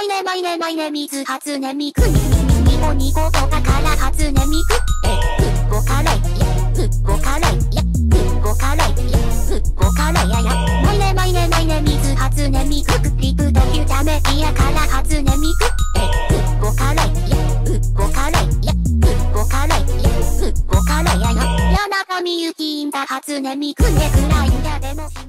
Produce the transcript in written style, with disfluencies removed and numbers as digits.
マイネ水初音ミクニコニコとかから初音ミクごカレごカレごカレごカレややマイネ水初音ミクリプとキュタメディアから初音ミクごカレごカレごカレごカレやや谷中みゆきんだ初音ミクねくらいんだでも